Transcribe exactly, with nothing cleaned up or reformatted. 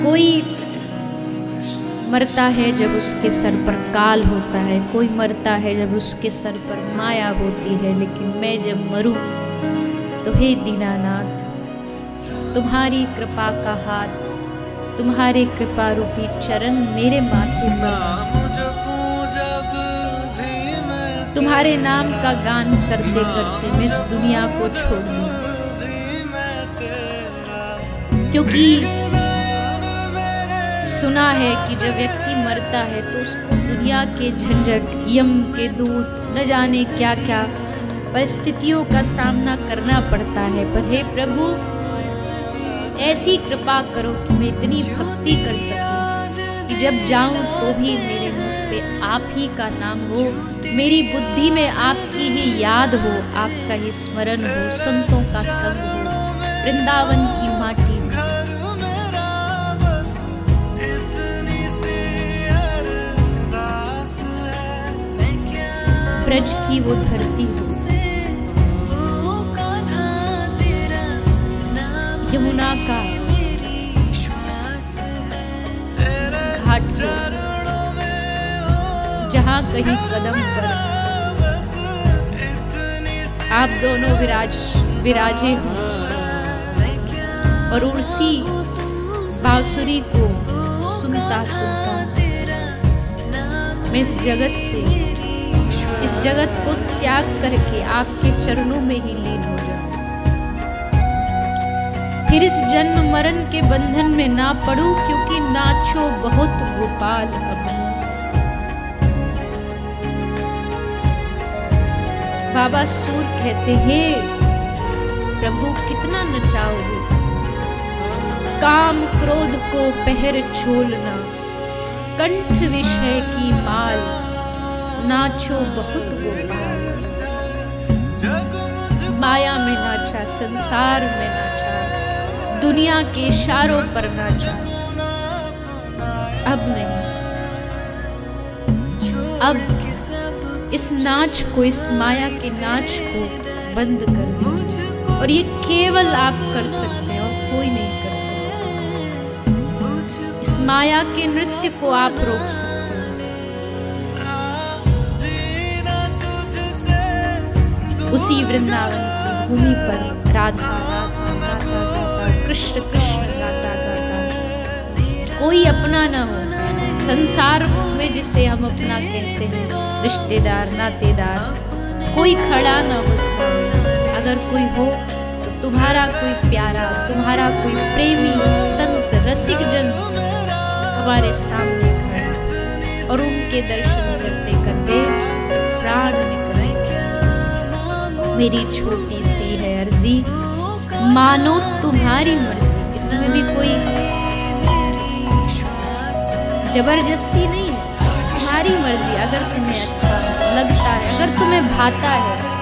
कोई मरता है जब उसके सर पर काल होता है, कोई मरता है जब उसके सर पर माया होती है, लेकिन मैं जब मरूं तो हे दीनानाथ तुम्हारी कृपा का हाथ, तुम्हारे कृपा रूपी चरण मेरे माथे पर, तुम्हारे नाम का गान करते करते मैं इस दुनिया को छोड़ दूं। क्योंकि सुना है कि जब व्यक्ति मरता है तो उसको दुनिया के झंझट, यम के दूत, न जाने क्या क्या परिस्थितियों का सामना करना पड़ता है। पर हे प्रभु ऐसी कृपा करो कि मैं इतनी भक्ति कर सकूं कि जब जाऊं तो भी मेरे मुख पे आप ही का नाम हो, मेरी बुद्धि में आपकी ही याद हो, आपका ही स्मरण हो, संतों का संग हो, वृंदावन की माटी हो, ब्रज की वो धरती हो, यमुना का घाट हो, जहां कहीं कदम पर आप दोनों विराज विराजे हो और उसी बांसुरी को सुनता सुनता मैं इस जगत से, इस जगत को त्याग करके आपके चरणों में ही लीन हो जाऊं। फिर इस जन्म मरण के बंधन में ना पड़ूं, क्योंकि नाचो बहुत गोपाल अब। बाबा सूर कहते हैं प्रभु कितना नचाओगे, काम क्रोध को पहर झोलना, कंठ विषय की माल, नाचो बहुत गोपाल। माया में नाचा, संसार में नाचा, दुनिया के इशारों पर नाचा, अब नहीं, अब इस नाच को, इस माया के नाच को बंद कर दो। और ये केवल आप कर सकते हैं और कोई नहीं कर सकता। इस माया के नृत्य को आप रोक सकते हैं। उसी वृंदावन की भूमि पर राधा राधा गाता गाता, कृष्ण कृष्ण गाता गाता, कोई अपना ना हो संसार में जिसे हम अपना कहते हैं, रिश्तेदार नातेदार, कोई खड़ा ना हो सामने। अगर कोई हो तो तुम्हारा कोई प्यारा, तुम्हारा कोई प्रेमी, संत, रसिक जन हमारे सामने खड़ा, और उनके दर्शन करते करते प्राण निकल। मेरी छोटी सी है अर्जी, मानो तुम्हारी मर्जी। इसमें भी कोई जबरदस्ती नहीं है, तुम्हारी मर्जी। अगर तुम्हें अच्छा लगता है, अगर तुम्हें भाता है